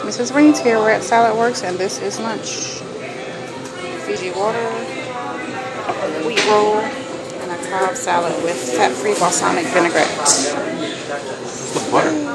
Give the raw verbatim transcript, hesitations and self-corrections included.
Missus Reed's here. We're at Salad Works, and this is lunch. Fiji water, wheat roll, and a Cobb salad with fat-free balsamic vinaigrette. The butter.